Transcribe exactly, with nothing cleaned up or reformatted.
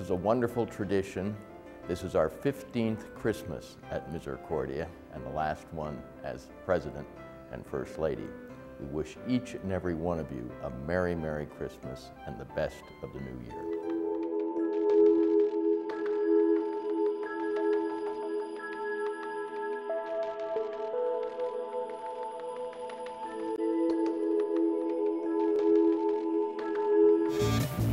is a wonderful tradition. This is our fifteenth Christmas at Misericordia and the last one as President and First Lady. We wish each and every one of you a Merry, Merry Christmas and the best of the new year. Thank you.